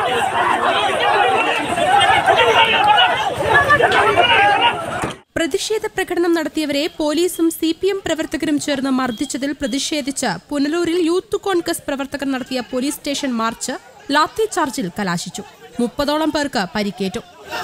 പ്രതിഷേധ പ്രകടനം നടത്തിയവരെ പോലീസും CPM പ്രവർത്തകരും ചേർന്ന് മർദ്ദിച്ചതിൽ പ്രതിഷേധിച്ച് പുനലൂരിൽ യൂത്ത് കോൺഗ്രസ് പ്രവർത്തകർ നടത്തിയ പോലീസ് സ്റ്റേഷൻ മാർച്ച് ലാത്തി ചാർജിൽ കലാശിച്ചു. 30ഓളം പേർക്ക് പരിക്കേറ്റു.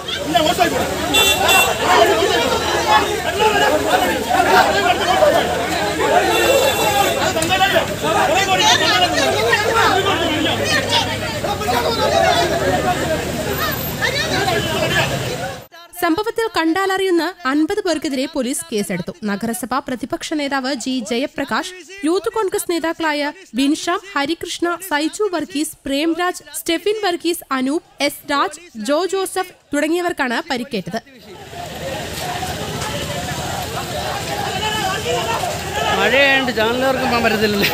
സംഭവത്തിൽ കണ്ടാലറിയുന്ന 50 പേർക്കെതിരെ പോലീസ് കേസെടുത്തു. നഗരസഭാ പ്രതിപക്ഷ നേതാവ് G. ജയപ്രകാശ്, യൂത്ത് കോൺഗ്രസ് നേതാക്കളായ ബിൻഷാം, ഹരികൃഷ്ണ, സൈജു വർഗീസ്, പ്രേംരാജ്, സ്റ്റെഫിൻ വർഗീസ്, അനൂപ്, S. രാജ്, ജോ ജോസഫ് തുടങ്ങിയവർക്കാണ് പരിക്കേറ്റത്. മഴയുണ്ട്, ചാനലുകാർക്കും പോകാൻ പറ്റത്തില്ലല്ലോ.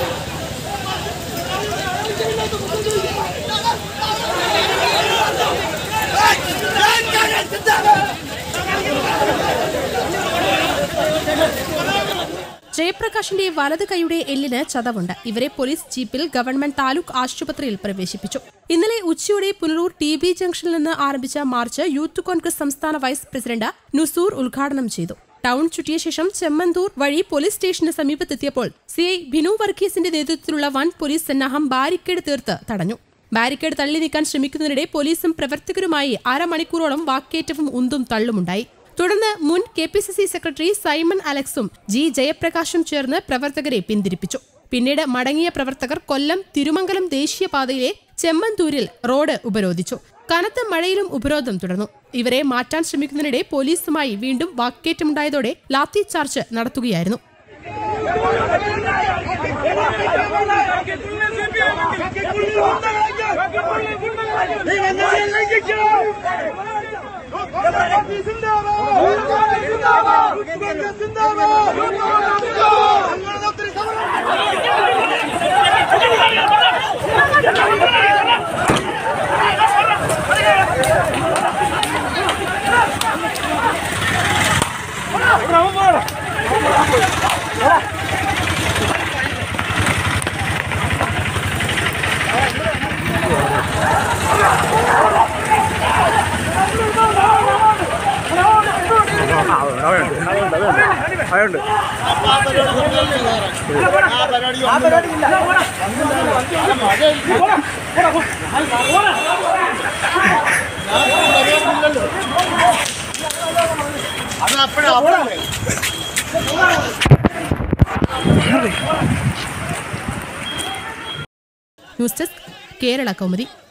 ജയപ്രകാശിന്റെ വലത് കൈയുടെ എല്ലിന് ചതവുണ്ട്. ഇവരെ പോലീസ് ജീപ്പിൽ ഗവൺമെന്റ് താലൂക്ക് ആശുപത്രിയിൽ പ്രവേശിപ്പിച്ചു. ഇന്നലെ ഉച്ചയോടെ പുനലൂർ TB ജംഗ്ഷനിൽ നിന്ന് ആരംഭിച്ച മാർച്ച് യൂത്ത് കോൺഗ്രസ് സംസ്ഥാന വൈസ് പ്രസിഡന്റ് നുസൂർ ഉദ്ഘാടനം ചെയ്തു. ടൗൺ ചുറ്റിയ ശേഷം ചെമ്മന്തൂർ വഴി പോലീസ് സ്റ്റേഷന് സമീപത്തെത്തിയപ്പോൾ CI ബിനു വർഗീസിന്റെ നേതൃത്വത്തിലുള്ള വൻ പോലീസ് സന്നാഹം ബാരിക്കേഡ് തീർത്ത് തടഞ്ഞു. ബാരിക്കേഡ് തള്ളി നീക്കാൻ ശ്രമിക്കുന്നതിനിടെ പോലീസും പ്രവർത്തകരുമായി അരമണിക്കൂറോളം വാക്കേറ്റവും ഉന്തും തള്ളുമുണ്ടായി. തുടർന്ന് മുൻ KPCC സെക്രട്ടറി സൈമൺ അലക്സും G. ജയപ്രകാശും ചേർന്ന് പ്രവർത്തകരെ പിന്തിരിപ്പിച്ചു. പിന്നീട് മടങ്ങിയ പ്രവർത്തകർ കൊല്ലം തിരുമംഗലം ദേശീയപാതയിലെ ചെമ്മന്തൂരിൽ റോഡ് ഉപരോധിച്ചു. കനത്ത മഴയിലും ഉപരോധം തുടർന്നു. ഇവരെ മാറ്റാൻ ശ്രമിക്കുന്നതിനിടെ പോലീസുമായി വീണ്ടും വാക്കേറ്റമുണ്ടായതോടെ ലാത്തി ചാർജ് നടത്തുകയായിരുന്നു. News desk Kerala Kaumudi.